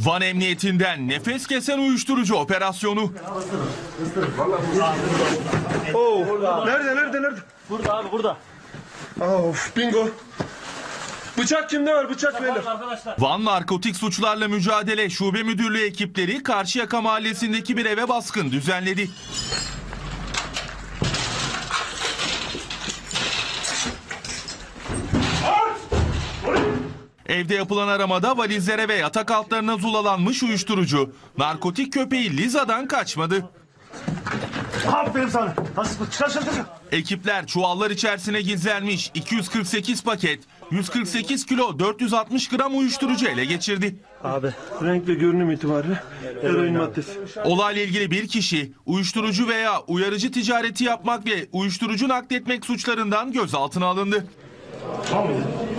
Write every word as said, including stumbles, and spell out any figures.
Van Emniyetinden nefes kesen uyuşturucu operasyonu. Oo, nerede nerede nerede? Burada abi burada. Of, bingo. Bıçak kimde var? Bıçak beyler. Arkadaşlar. Van Narkotik Suçlarla Mücadele Şube Müdürlüğü ekipleri Karşıyaka Mahallesi'ndeki bir eve baskın düzenledi. Evde yapılan aramada valizlere ve yatak altlarına zulalanmış uyuşturucu, narkotik köpeği Liza'dan kaçmadı. Aferin sana. Nasıl çıkar çıkar çıkar. Ekipler çuvallar içerisine gizlenmiş iki yüz kırk sekiz paket, yüz kırk sekiz kilo dört yüz altmış gram uyuşturucu ele geçirdi. Abi, renk ve görünüm itibariyle eroin maddesi. Olayla ilgili bir kişi uyuşturucu veya uyarıcı ticareti yapmak ve uyuşturucu nakletmek suçlarından gözaltına alındı. Tamam.